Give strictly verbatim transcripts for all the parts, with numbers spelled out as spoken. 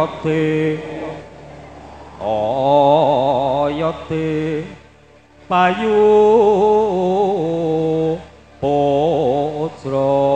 Oyoti Oyoti Payu Putra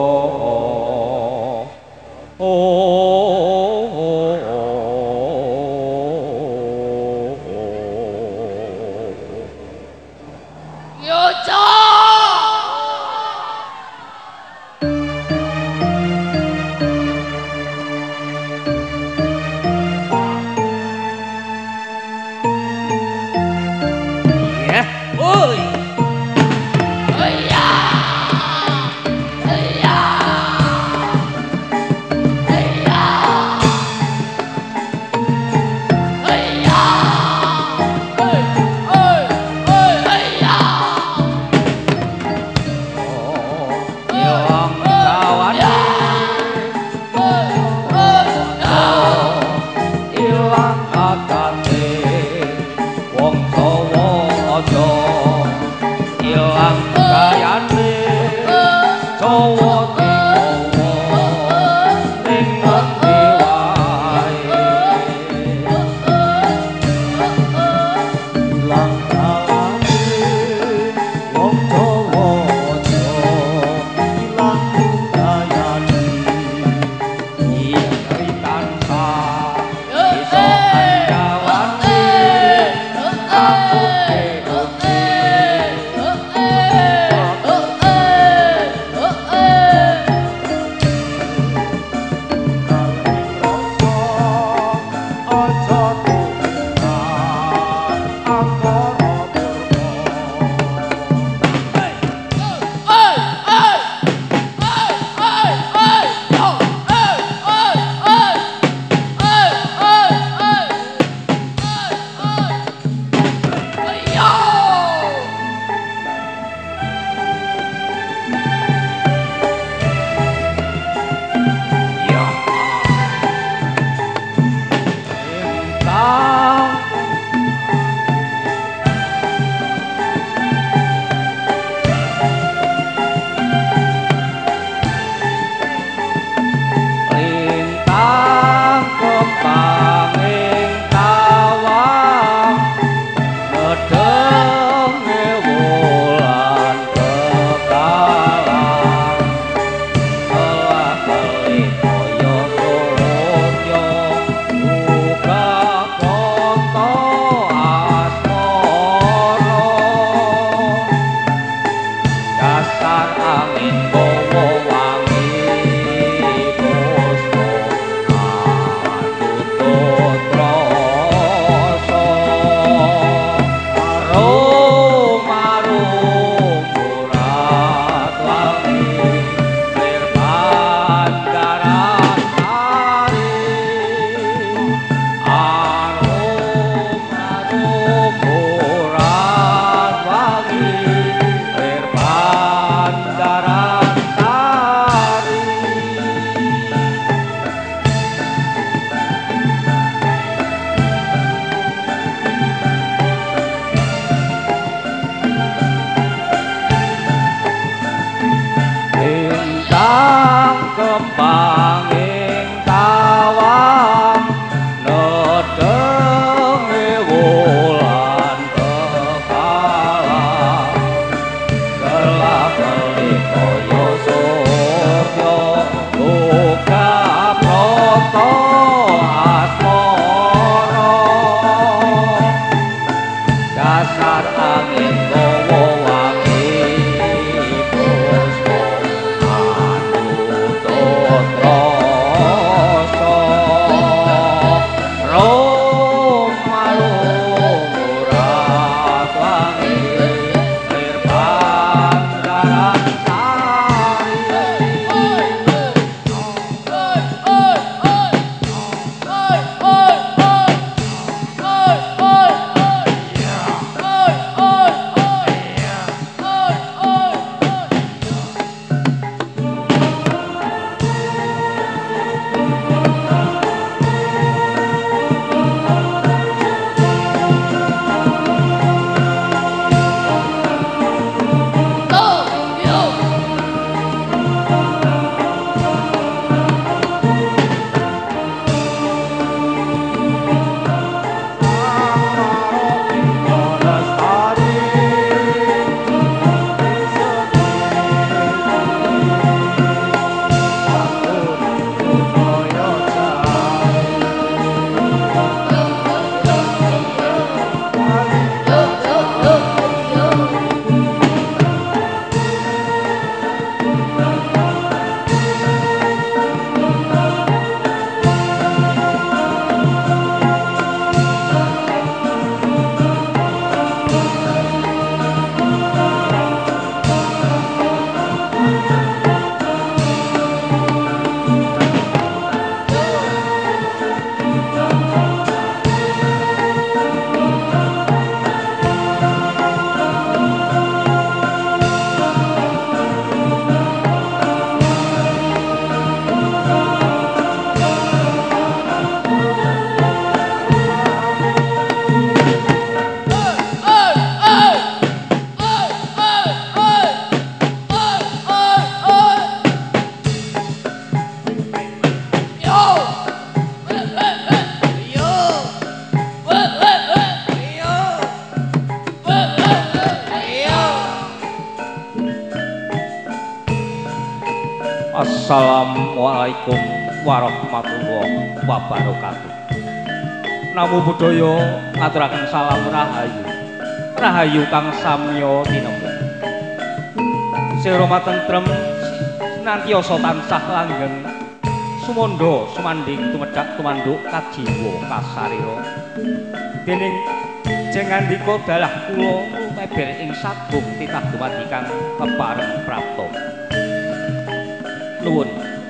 Assalamualaikum warahmatullahi wabarakatuh. Namo Buddhaya ngaturaken salam rahayu. Rahayu kang samya tinemu. Sira tentrem senantiasa tansah langgeng sumandha sumandhing tumedhak tumanduk kajiwa kasarira. Dening jengandika dalah kula meber ing sagung titah dumadi kang kepareng prapta. Nuwun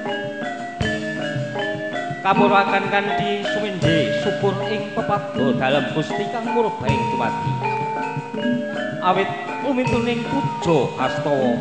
kapuraken kanthi suminje syukur ing pepadha dalem Gusti kang murbaing dumadi. Awit umituning puja astawa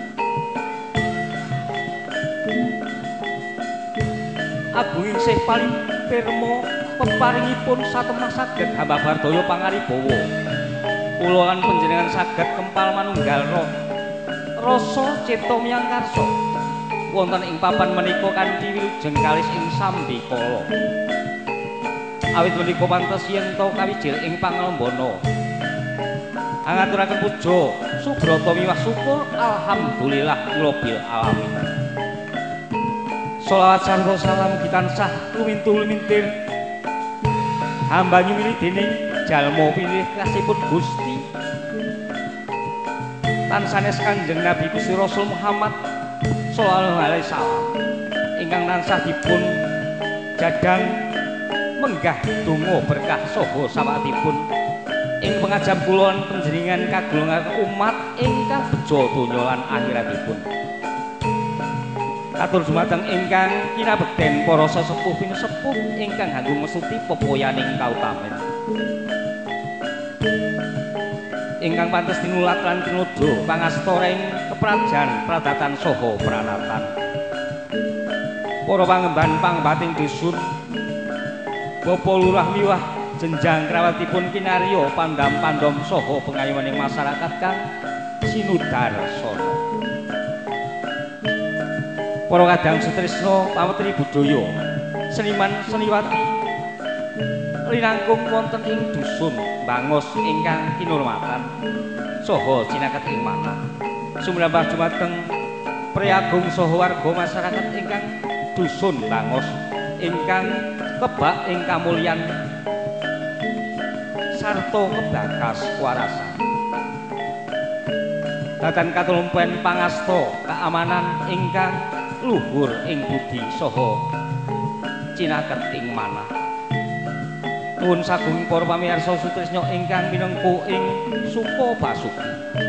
agunging sih paling pirma peparingipun satemah saged hamba bardaya pangaribawa. Kula lan panjenengan saged kempal manunggal rasa cipta miyang karsa wonten ing papan menika kanthi wilujeng kalis ing sambikala. Awit menika pantes yen to kawijil ing pangalembana. Angaturaken puja subrata miwah syukur alhamdulillah rabbil alamin. Sholawat sarta salam tansah lumintu-lumintir hamba nyumili dening jalma pilih kasipun Gusti tansanes Kanjeng Nabi Gusti Rasul Muhammad sallallahu alaihi wasallam ingkang tansah dipun jadang menggah donga berkah saha sawatipun ing pengajap kula lan panjenengan kagolongan umat ingkang beja donya lan akhiratipun. Katur dumateng ingkang kinabekten para sesepuh pinesepuh ingkang nganggo mesuti pepoyaning kautamen. Ingkang pantes tinulat lan tinuju pangasta ing keprajan pradatan saha pranatan. Para pangemban pangbating dusun Bapa Lurah miwah jenjang krawatipun kinarya pandam-pandom saha pengayumaning masyarakat kang sinudar sono. Para kadang sutrisna pametri budaya seniman seniwati linangkung wonten ing dusun Bangos ingkang kinurmatan saha cinaket ing manah sumrambah dumateng priagung saha warga masyarakat ingkang dusun Bangos ingkang kebak ing kamulyan sarta kebakas warasan. Datan katulumpen pangasta keamanan ingkang luhur ing budi saha cinaket ing manah. Nuwun sagung para pamirsa sutrisna ingkang minengku ing Supa Basuki.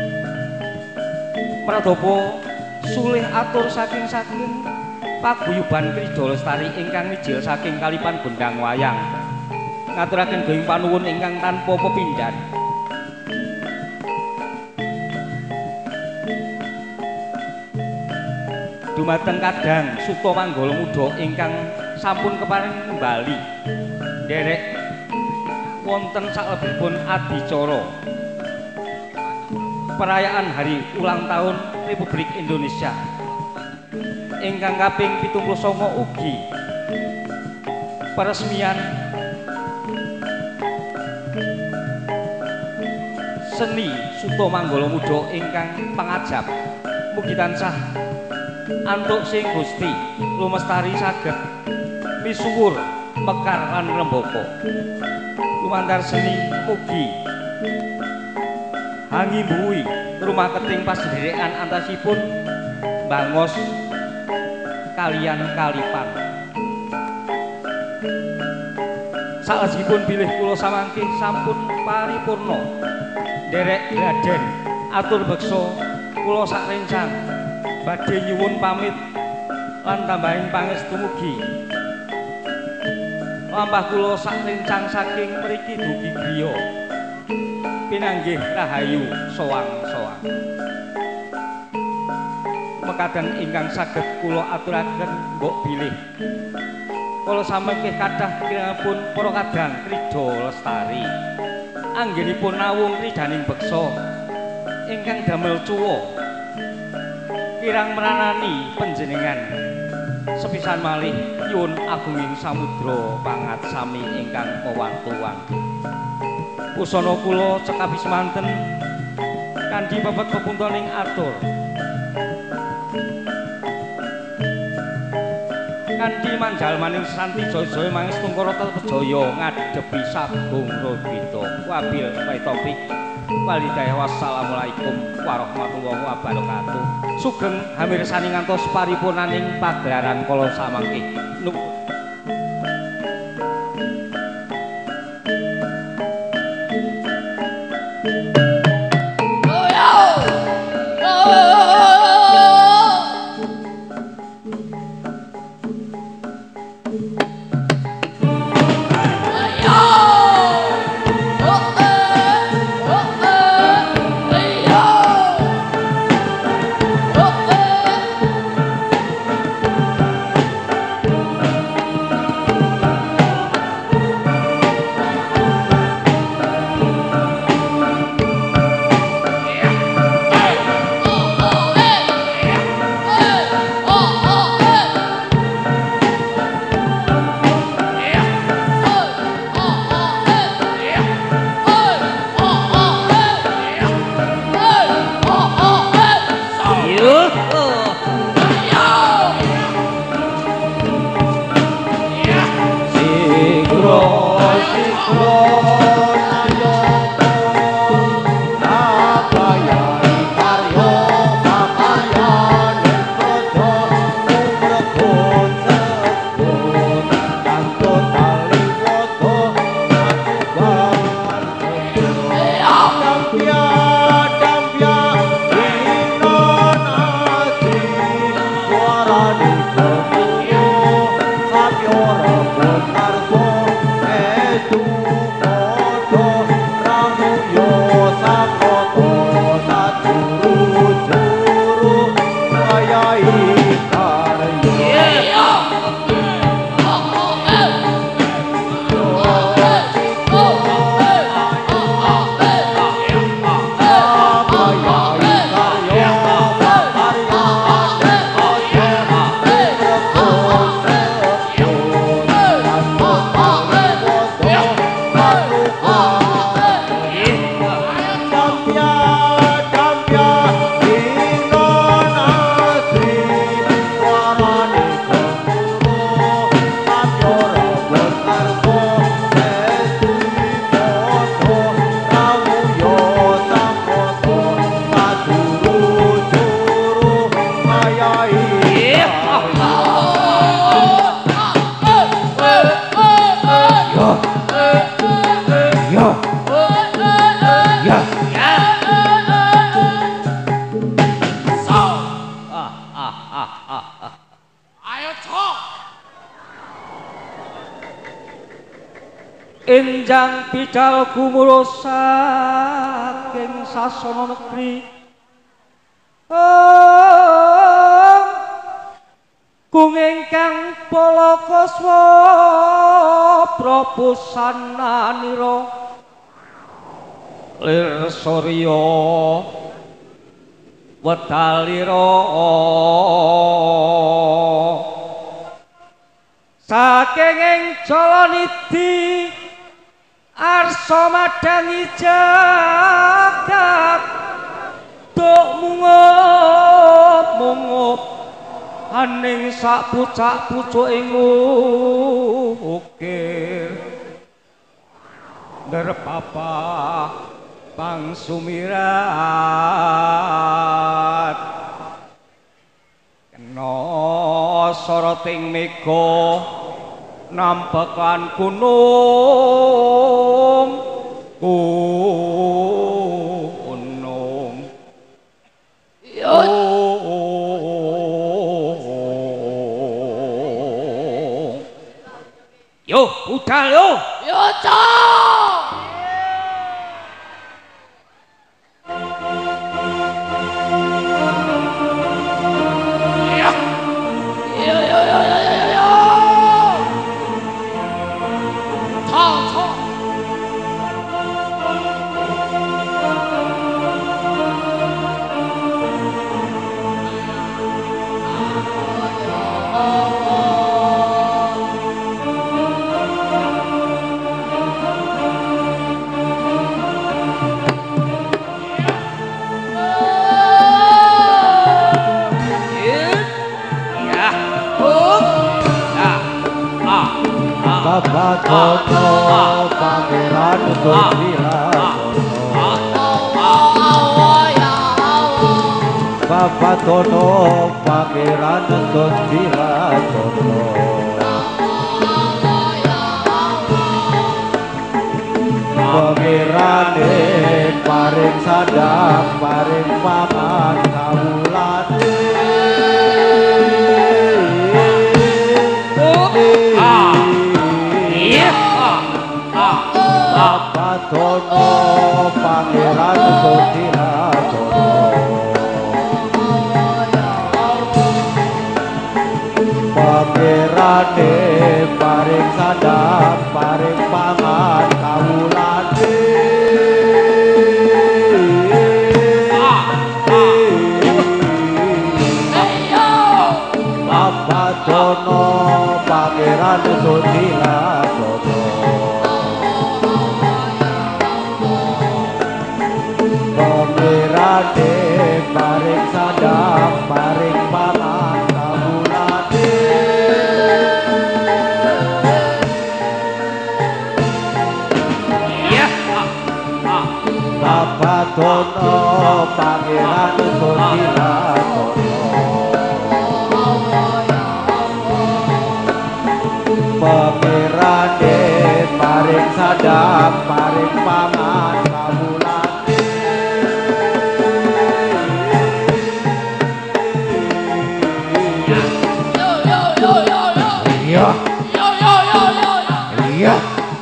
Pradapa sulih atur saking-saking paguyuban Krida Lestari ingkang mijil saking Kalipan Gondang Wayang. Ngaturaken gunging panuwun ingkang tanpa pepindhan. Dumateng kadang Suta Manggala Muda ingkang sampun keparing kembali nderek wonten salebetipun adicara perayaan hari ulang tahun Republik Indonesia ingkang kaping pitung puluh sanga ugi peresmian seni Suta Manggala Muda ingkang pangajap. Mugi tansah antuk sing Gusti lumestari saged misuwur mekar lan ngrembaka. Lumantar seni mugi hangimbuhi rumah keting pasederekan antasipun Bangos kaliyan Kalipan. Salajengipun bilih kula samangke sampun paripurna nderek Raden atur beksa kula sak rencang badhe nyuwun pamit lan tambahing pangestu mugi lampah kula sak rencang saking mriki dugi griya pinanggih rahayu soang-soang. Mekaten ingkang saged kula aturaken mbok bilih kala samangke kathah kirangipun para kadang Krida Lestari anggenipun nawung kridaning beksa ingkang damel cuwa kirang meranani panjenengan sepisan malih nyuwun agunging samudra pangat sami ingkang mawantu-wantu. Usana kula cekapi semanten kanthi pepet pepuntoning atur kanthi manjalmaning santi jaya-jaya mangis tungkara tetep jaya ngadepi sabung rodito wabil waitopik walidayah wassalamualaikum warahmatullahi wabarakatuh sugeng hamirsani ngantos paripurnaning pagelaran kala samangke enjang bidal gumulus saking sasana negeri om kung ingkang palakaswa prabusananira lir surya wedalira saking ing jalanidi arsa madangi jagat tuk mungup-mungup aning sak pucak-pucuk ing ukir nderpapa pangsumirat kena soroting mega nampekan gunung gunung yo yo budal yo yo cok Batono Pangeran Susila Batono Pangeran Susila Pangerane paring sadang paring paman kawulane Batono Pangeran Susila Pangerane paring sadang paring paman kawulane Batono Pangeran Susila Pangerane paring sadang paring paman kawulane Batono Pangeran Susila Pangerane paring sadang paring paman kawulane Iya Iya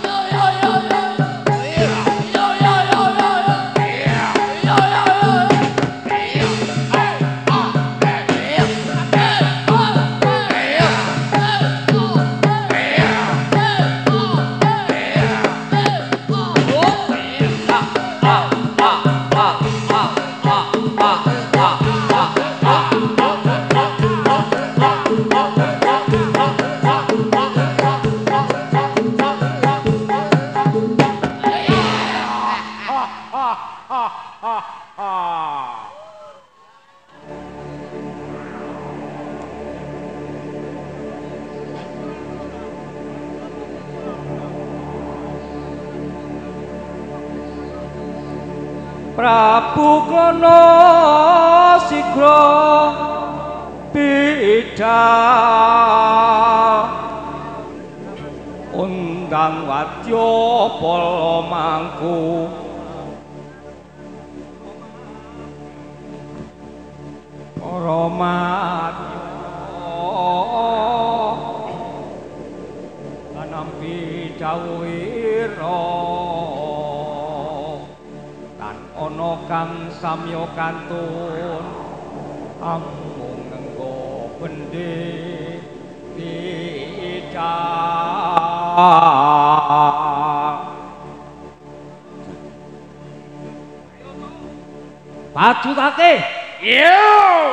Prabu Kono Sigra bidhal undang wadya pala mangku para madya nampi dawuhira ana kang samya kantun amung ngenggo bendhe dicah pacutake yo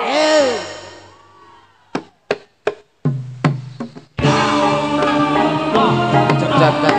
Jagat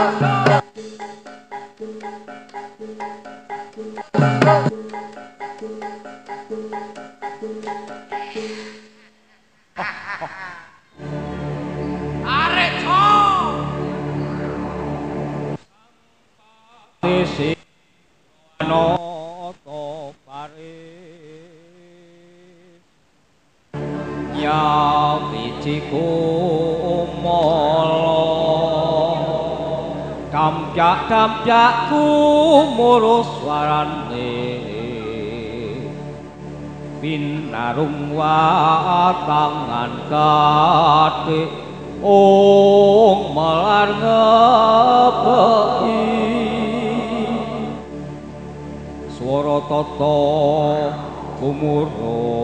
Isi noto paris ya biciku molo kamjak-kamjakku mulus warane binarung watangan kate ong melar ngepeki swara tata gumurra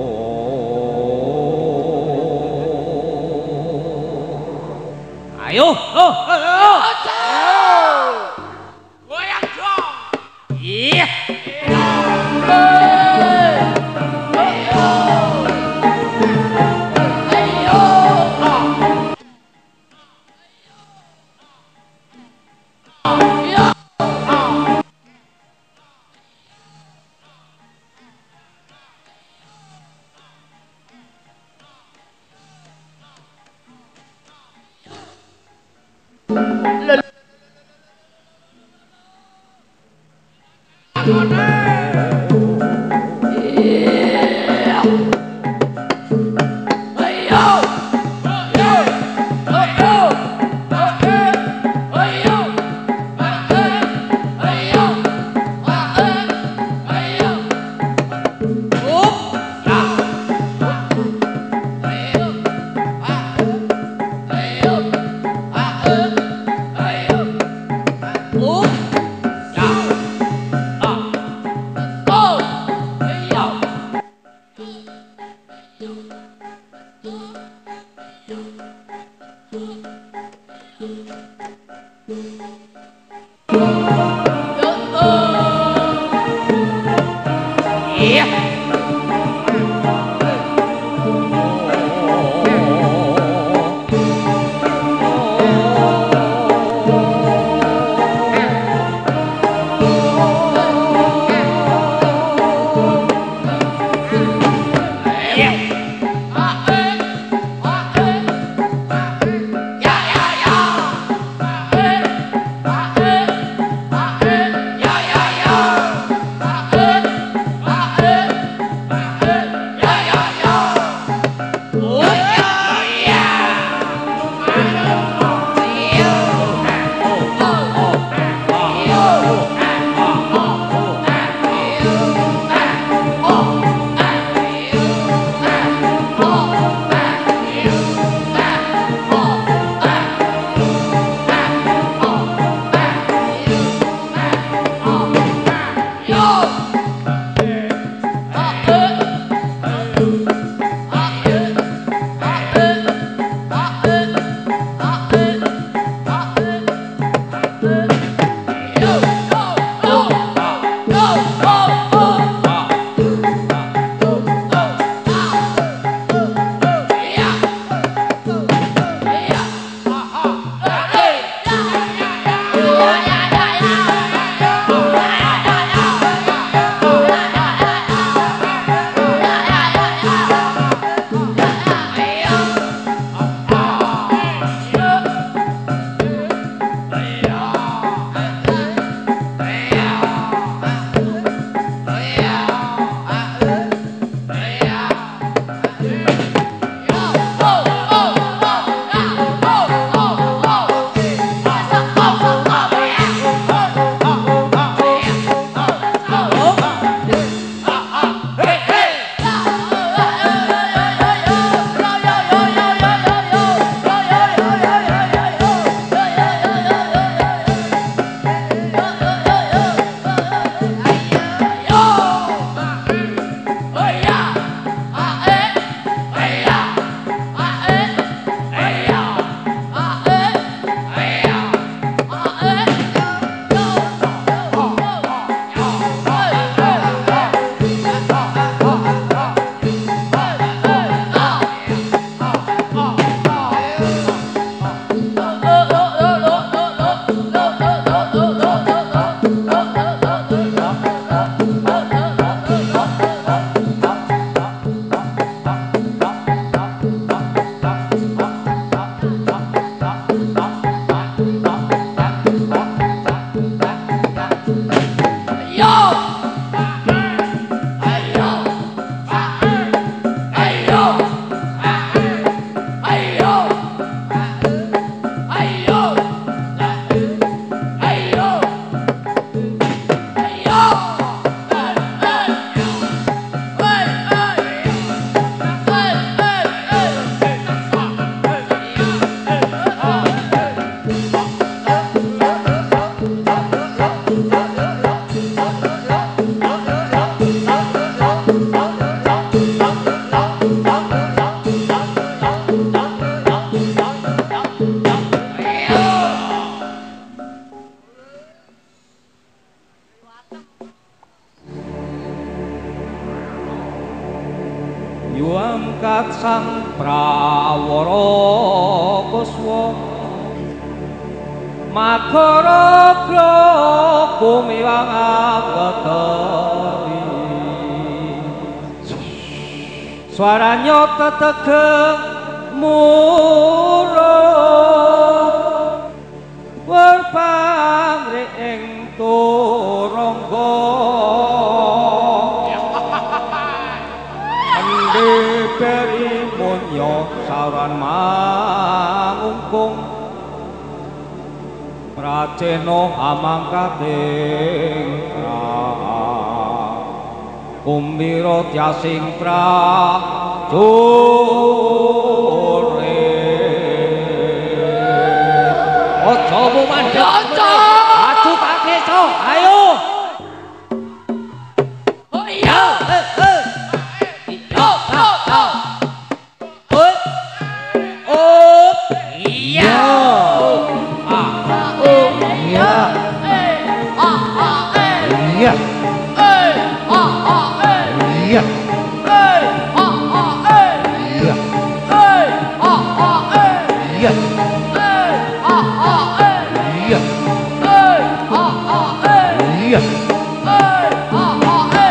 ayo oh ayo goyang dong iya Yeah. tingkat sang prawara kuswa Magara kumiwang agatari suaranya tetegeng murung werpangrik ing turangga endi beri munya saran mangungkung Pracena amangkating kumbira tyasing prajure aja mandhek aju kake co ayo oh iya eh eh iya oh oh iya Iya. Eh, ah ah eh. Iya. Eh, ah ah eh. Iya. Eh, ah ah eh. Iya. Eh, ah ah eh. Iya. Eh, ah ah eh. Iya. Eh, ah ah eh.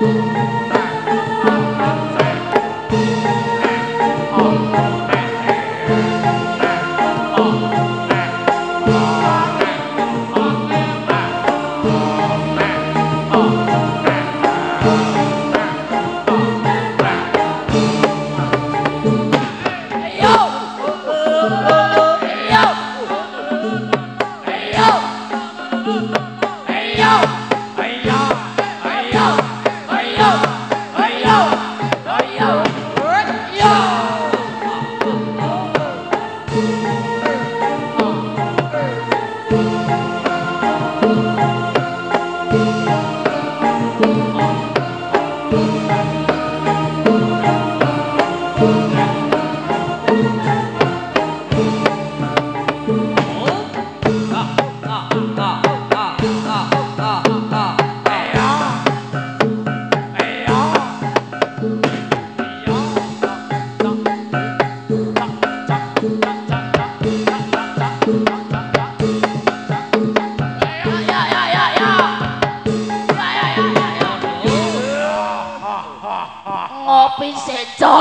Ngopi seco.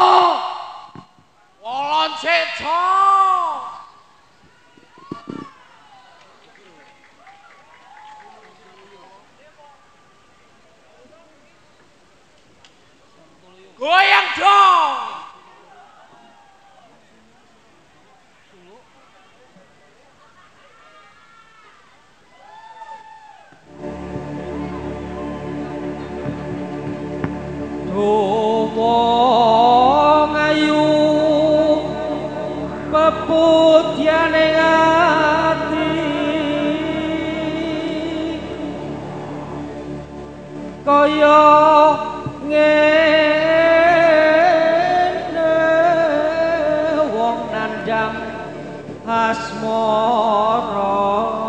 Wolon seco. Goyang dong. Wong ayu peputyane ati kaya ngene wong nandhang asmara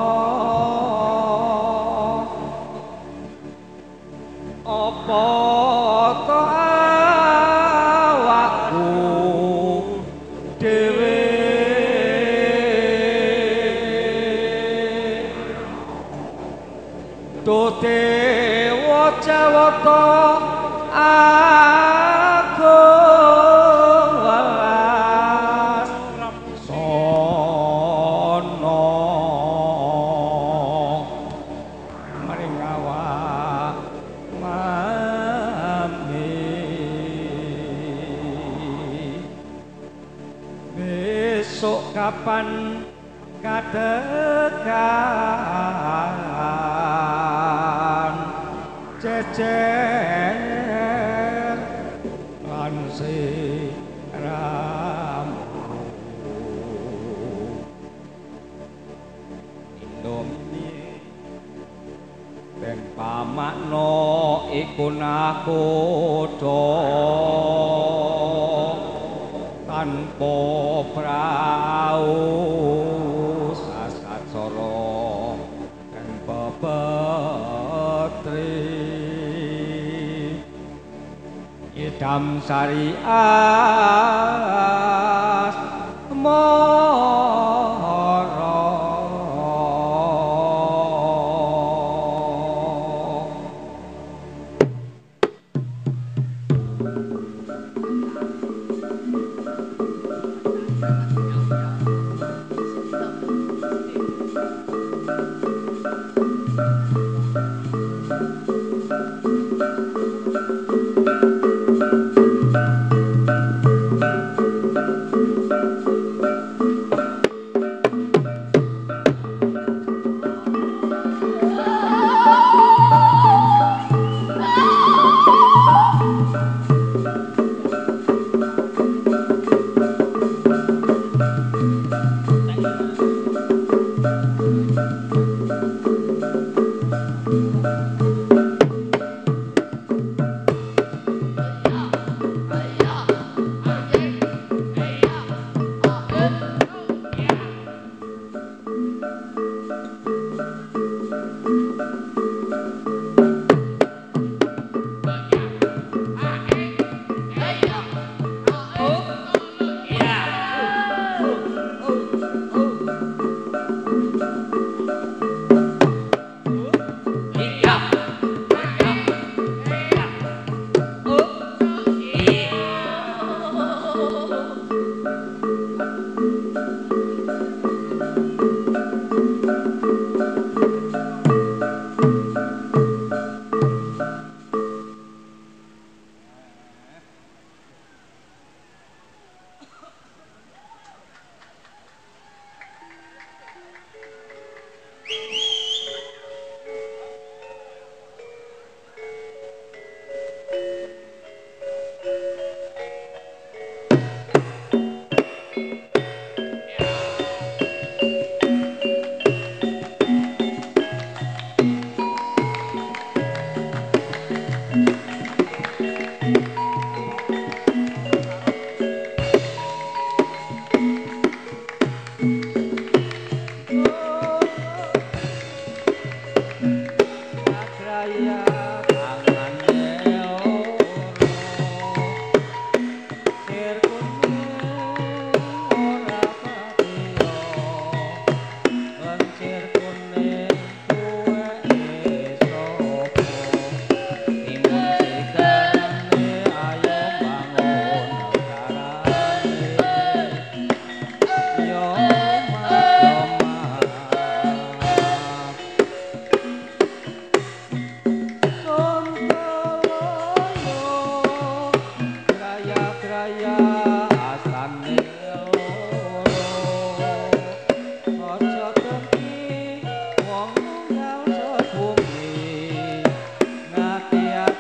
apa to awakku dhewe tote wacawata agung welas sono maring awak besok kapan katekan cecer lan siramu Indomie ben pamakno iku nakoda tanpa prau sasatsara dan pepetri idam syariat mara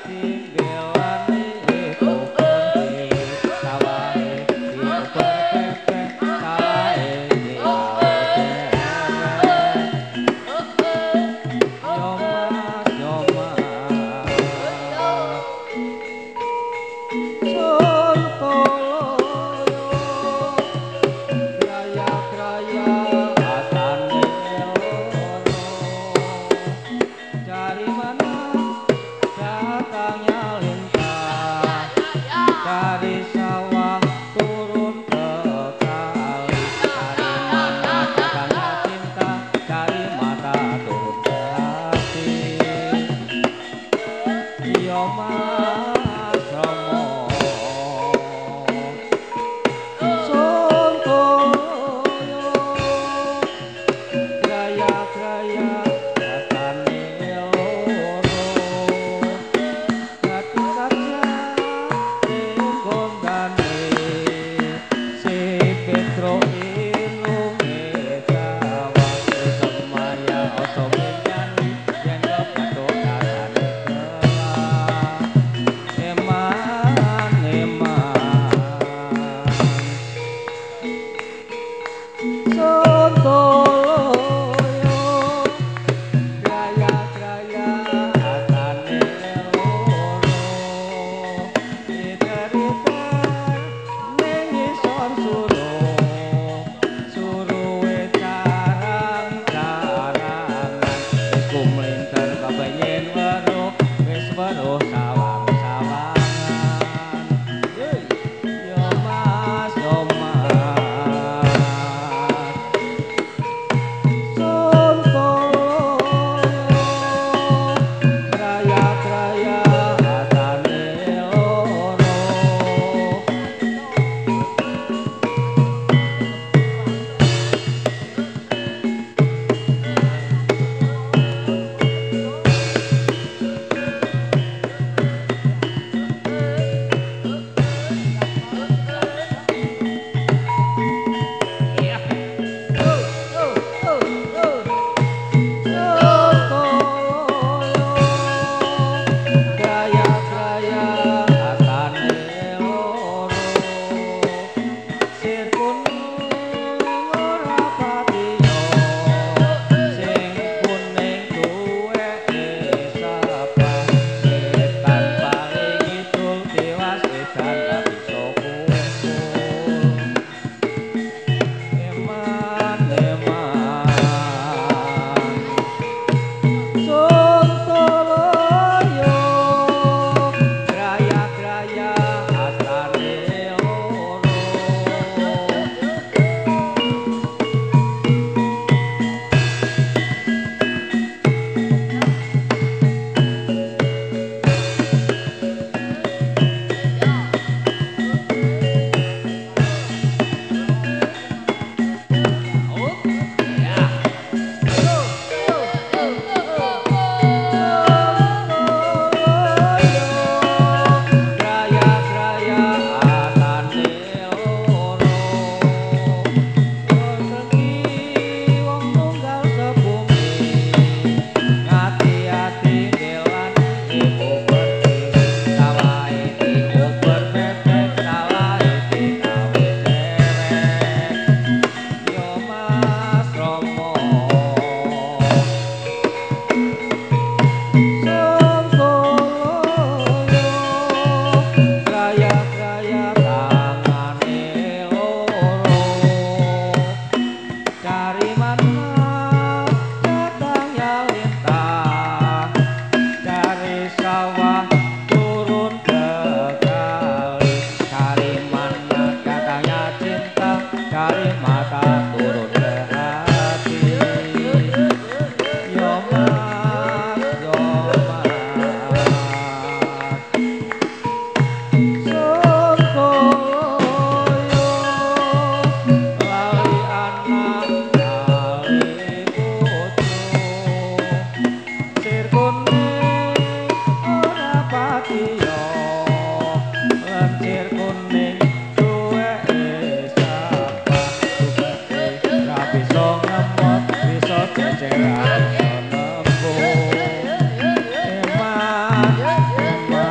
Eman, eman,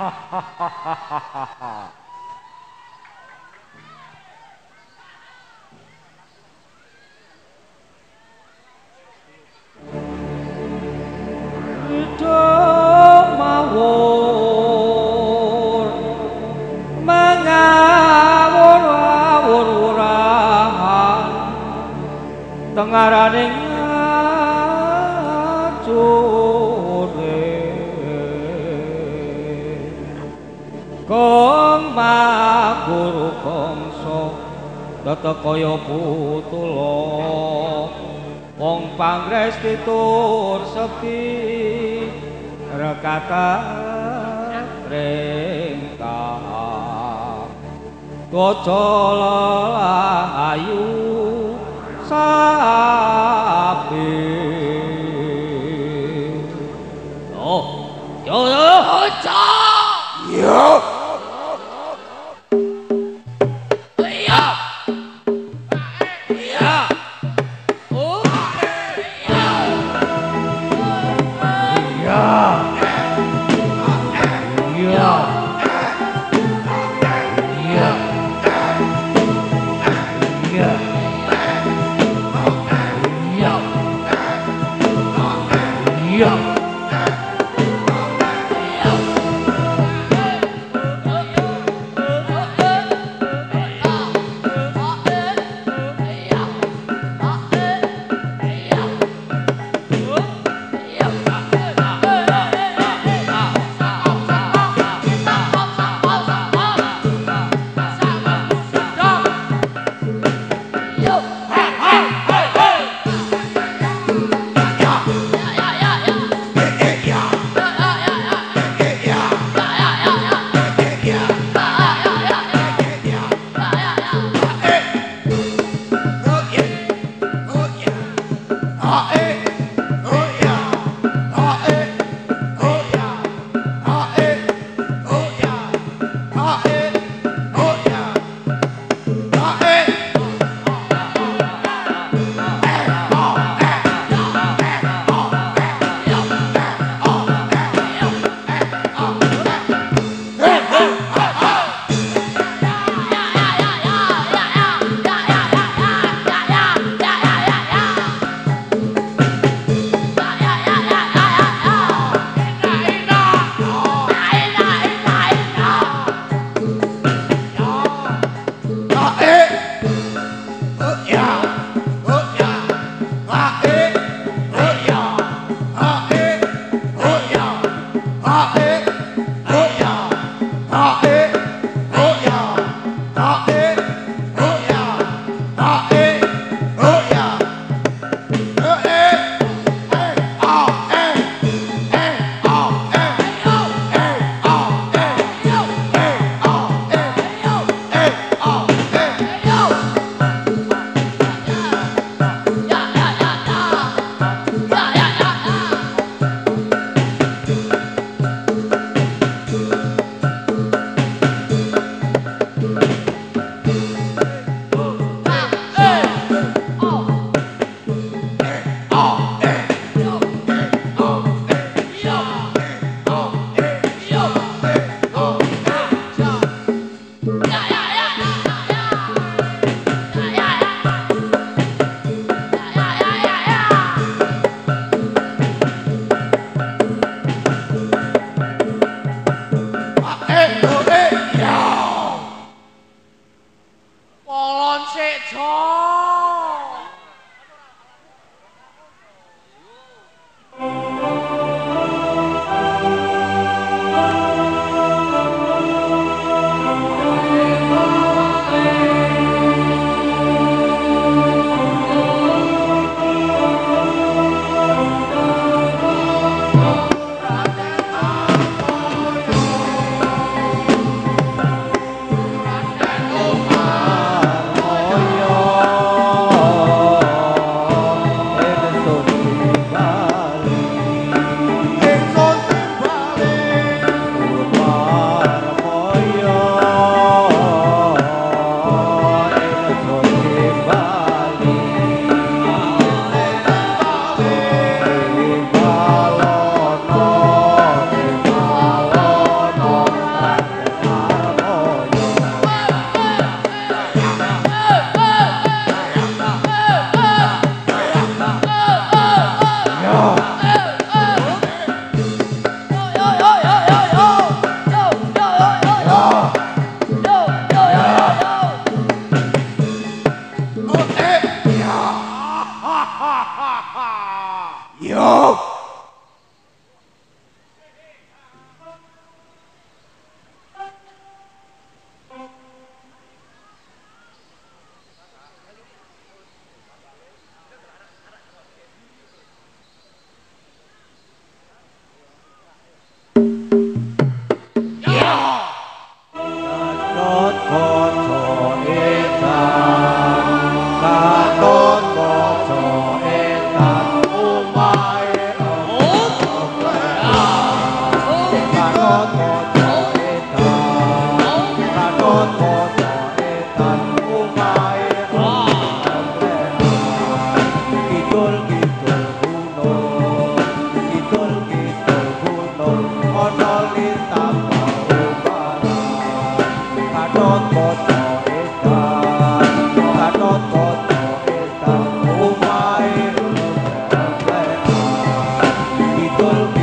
Tengaraning ngajure kong maguru kongso tata kaya putula wong pangresti tur sekti rekata rengkah kaca ayu sapi oh yo yo hoca yo iya iya oh iya iya iya iya iya Yeah. Thank you.